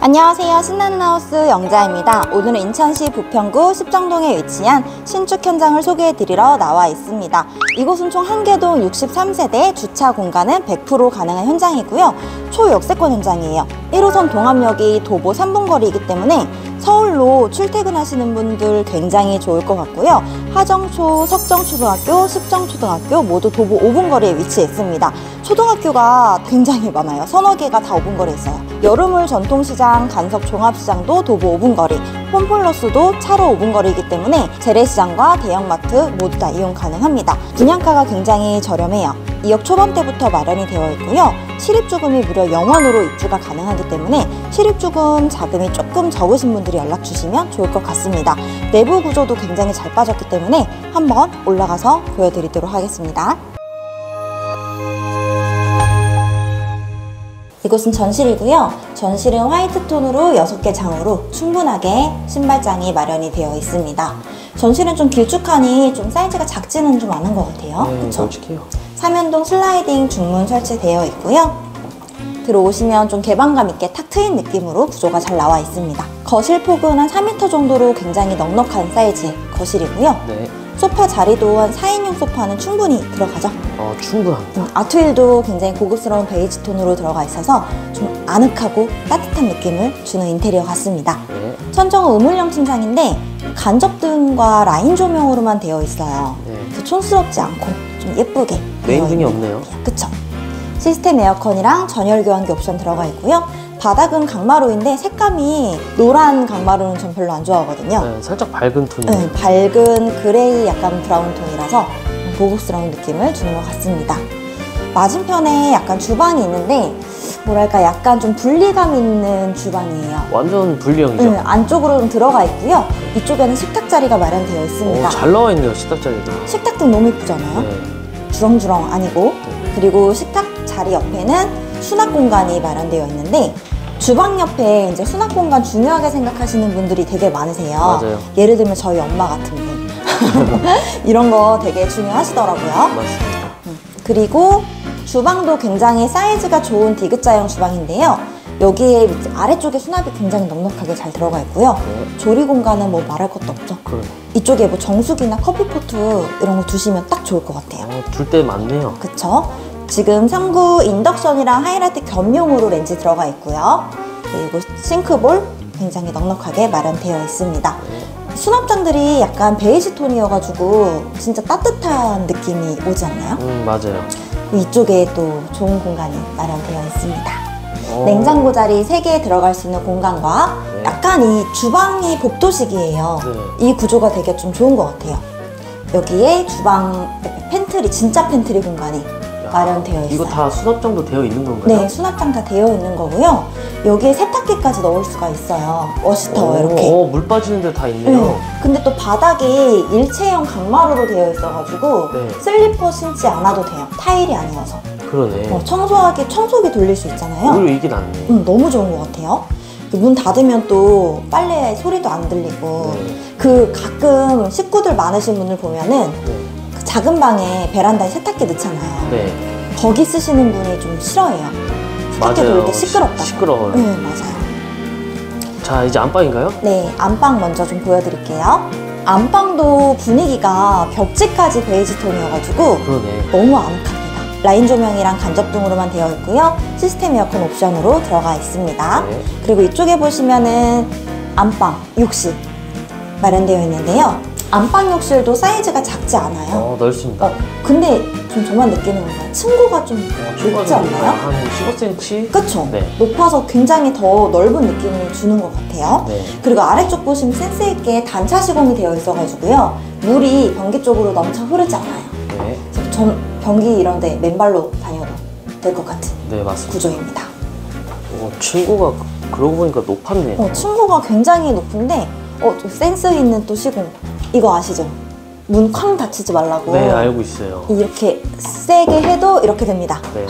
안녕하세요. 신나는 하우스 영자입니다. 오늘은 인천시 부평구 십정동에 위치한 신축 현장을 소개해드리러 나와 있습니다. 이곳은 총 1개동 63세대, 주차 공간은 100% 가능한 현장이고요. 초역세권 현장이에요. 1호선 동암역이 도보 3분 거리이기 때문에 서울로 출퇴근하시는 분들 굉장히 좋을 것 같고요. 하정초, 석정초등학교, 습정초등학교 모두 도보 5분 거리에 위치해 있습니다. 초등학교가 굉장히 많아요. 서너 개가 다 5분 거리에 있어요. 여름을 전통시장, 간석 종합시장도 도보 5분 거리, 홈플러스도 차로 5분 거리이기 때문에 재래시장과 대형마트 모두 다 이용 가능합니다. 분양가가 굉장히 저렴해요. 2억 초반대부터 마련이 되어 있고요. 실입주금이 무려 0원으로 입주가 가능하기 때문에 실입주금 자금이 조금 적으신 분들이 연락 주시면 좋을 것 같습니다. 내부 구조도 굉장히 잘 빠졌기 때문에 한번 올라가서 보여드리도록 하겠습니다. 이곳은 전실이고요. 전실은 화이트 톤으로 6개 장으로 충분하게 신발장이 마련이 되어 있습니다. 전실은 좀 길쭉하니 좀 사이즈가 작지는 좀 않은 것 같아요. 네, 그쵸? 솔직해요. 삼연동 슬라이딩 중문 설치되어 있고요. 들어오시면 좀 개방감 있게 탁 트인 느낌으로 구조가 잘 나와 있습니다. 거실 폭은 한 4m 정도로 굉장히 넉넉한 사이즈의 거실이고요. 네. 소파 자리도 한 4인용 소파는 충분히 들어가죠. 충분합니다. 아트윌도 굉장히 고급스러운 베이지 톤으로 들어가 있어서 좀 아늑하고 따뜻한 느낌을 주는 인테리어 같습니다. 네. 천정은 우물형 침상인데 간접등과 라인 조명으로만 되어 있어요. 네. 촌스럽지 않고 좀 예쁘게 메인 등이 없네요. 그쵸? 시스템 에어컨이랑 전열 교환기 옵션 들어가 있고요. 바닥은 강마루인데 색감이 노란 강마루는 전 별로 안 좋아하거든요. 네, 살짝 밝은 톤이에요. 네, 밝은 그레이 약간 브라운 톤이라서 고급스러운 느낌을 주는 것 같습니다. 맞은편에 약간 주방이 있는데 뭐랄까 약간 좀 분리감 있는 주방이에요. 완전 분리형이죠? 네, 안쪽으로 좀 들어가 있고요. 이쪽에는 식탁 자리가 마련되어 있습니다. 잘 나와 있네요, 식탁 자리도. 식탁등 너무 예쁘잖아요. 네. 주렁주렁 아니고. 그리고 식탁 자리 옆에는 수납 공간이 마련되어 있는데 주방 옆에 이제 수납 공간 중요하게 생각하시는 분들이 되게 많으세요. 맞아요. 예를 들면 저희 엄마 같은 분 이런 거 되게 중요하시더라고요. 맞습니다. 그리고 주방도 굉장히 사이즈가 좋은 디귿자형 주방인데요. 여기에 아래쪽에 수납이 굉장히 넉넉하게 잘 들어가 있고요. 네. 조리 공간은 뭐 말할 것도 없죠. 그러네. 이쪽에 뭐 정수기나 커피포트 이런 거 두시면 딱 좋을 것 같아요. 둘 데 많네요. 그쵸? 지금 3구 인덕션이랑 하이라이트 겸용으로 렌즈 들어가 있고요. 그리고 싱크볼 굉장히 넉넉하게 마련되어 있습니다. 수납장들이 약간 베이지 톤이어가지고 진짜 따뜻한 느낌이 오지 않나요? 맞아요. 이쪽에 또 좋은 공간이 마련되어 있습니다. 냉장고 자리 3개 들어갈 수 있는 공간과 네. 약간 이 주방이 복도식이에요. 네. 이 구조가 되게 좀 좋은 것 같아요. 여기에 주방 팬트리, 진짜 팬트리 공간이 마련되어 있어요. 이거 다 수납장도 되어 있는 건가요? 네, 수납장 다 되어 있는 거고요. 여기에 세탁기까지 넣을 수가 있어요. 워시타워 이렇게. 물 빠지는 데 다 있네요. 네. 근데 또 바닥이 일체형 강마루로 되어 있어가지고 네. 슬리퍼 신지 않아도 돼요. 타일이 아니어서. 그러네. 청소하기 청소기 돌릴 수 있잖아요. 오히려 이게 낫네. 너무 좋은 것 같아요. 문 닫으면 또 빨래 소리도 안 들리고. 네. 그 가끔 식구들 많으신 분들 보면은 네. 그 작은 방에 베란다에 세탁기 넣잖아요. 네. 거기 쓰시는 분이 좀 싫어해요. 세탁기 돌릴 때 시끄럽다고. 시끄러워요. 네, 맞아요. 자, 이제 안방인가요? 네, 안방 먼저 좀 보여드릴게요. 안방도 분위기가 벽지까지 베이지 톤이어가지고 그러네. 너무 아늑합니다. 라인 조명이랑 간접등으로만 되어 있고요. 시스템 에어컨 옵션으로 들어가 있습니다. 네. 그리고 이쪽에 보시면은 안방, 욕실 마련되어 있는데요. 안방 욕실도 사이즈가 작지 않아요. 넓습니다. 근데 좀 저만 느끼는 건가요? 층고가 좀 높지 않나요? 한 15cm? 그쵸? 네. 높아서 굉장히 더 넓은 느낌을 주는 것 같아요. 네. 그리고 아래쪽 보시면 센스있게 단차 시공이 되어 있어가지고요. 물이 변기 쪽으로 넘쳐 흐르지 않아요. 네. 그래서 전 변기 이런 데 맨발로 다녀도 될 것 같은 네, 맞습니다. 구조입니다. 층고가 그러고 보니까 높았네요. 층고가 굉장히 높은데 좀 센스 있는 또 시공. 이거 아시죠? 문 쾅 닫히지 말라고. 네, 알고 있어요. 이렇게 세게 해도 이렇게 됩니다. 네.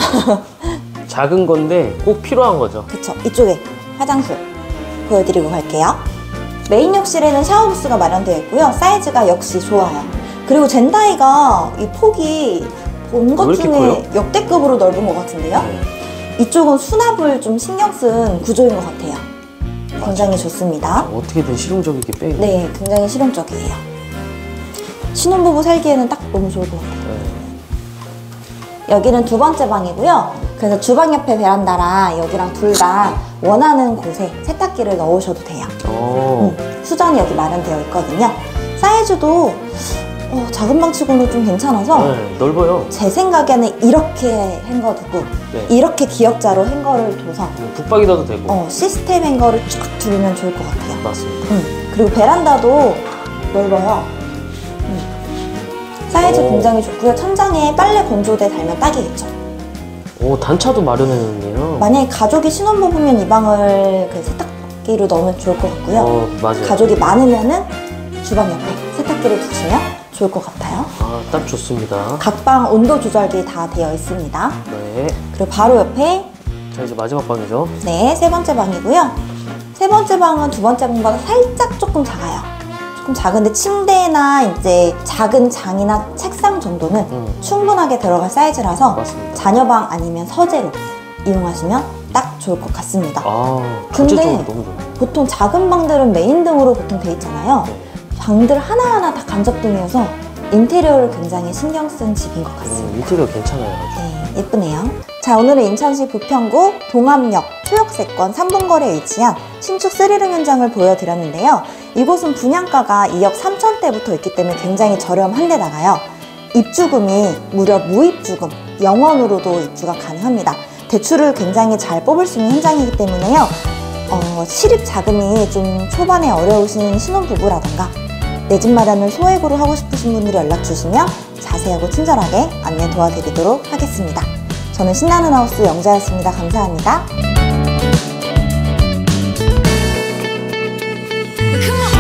작은 건데 꼭 필요한 거죠. 그쵸. 이쪽에 화장실 보여드리고 갈게요. 메인 욕실에는 샤워 부스가 마련되어 있고요. 사이즈가 역시 좋아요. 그리고 젠다이가 이 폭이 본 것 중에 커요? 역대급으로 넓은 것 같은데요. 네. 이쪽은 수납을 좀 신경 쓴 구조인 것 같아요. 굉장히 좋습니다. 어떻게든 실용적이게 빼. 네, 굉장히 실용적이에요. 신혼부부 살기에는 딱 너무 좋을 것 같아요. 여기는 두 번째 방이고요. 그래서 주방 옆에 베란다랑 여기랑 둘 다 원하는 곳에 세탁기를 넣으셔도 돼요. 수전이 여기 마련되어 있거든요. 사이즈도 작은 방치고는 좀 괜찮아서 네, 넓어요. 제 생각에는 이렇게 헹궈 두고 네. 이렇게 기역자로 행거를 둬서 붙박이 넣어도 되고. 시스템 행거를 쭉 두르면 좋을 것 같아요. 맞습니다. 그리고 베란다도 넓어요. 사이즈 굉장히 좋고요. 천장에 빨래 건조대 달면 딱이겠죠. 오, 단차도 마련해놓네요. 만약에 가족이 신혼부부면 이 방을 그 세탁기로 넣으면 좋을 것 같고요. 맞아요. 가족이 많으면은 주방 옆에 세탁기를 두시면 좋을 것 같아요. 아, 딱 좋습니다. 각 방 온도 조절기 다 되어 있습니다. 네. 그리고 바로 옆에 자, 이제 마지막 방이죠. 네, 세 번째 방이고요. 세 번째 방은 두 번째 방보다 살짝 조금 작아요. 조금 작은데 침대나 이제 작은 장이나 책상 정도는 충분하게 들어갈 사이즈라서 맞습니다. 자녀방 아니면 서재로 이용하시면 딱 좋을 것 같습니다. 근데 근데 너무 좋아요. 보통 작은 방들은 메인 등으로 보통 돼 있잖아요. 네. 방들 하나하나 다 간접등이어서 인테리어를 굉장히 신경 쓴 집인 것 같습니다. 인테리어 괜찮아요. 아주. 네, 예쁘네요. 자, 오늘은 인천시 부평구 동암역 초역세권 3분 거리에 위치한 신축 3룸 현장을 보여드렸는데요. 이곳은 분양가가 2억 3천대부터 있기 때문에 굉장히 저렴한데다가요. 입주금이 무려 무입주금, 0원으로도 입주가 가능합니다. 대출을 굉장히 잘 뽑을 수 있는 현장이기 때문에요. 실입 자금이 좀 초반에 어려우신 신혼부부라던가 내 집 마련을 소액으로 하고 싶으신 분들이 연락 주시면 자세하고 친절하게 안내 도와드리도록 하겠습니다. 저는 신나는 하우스 영자였습니다. 감사합니다. Come on.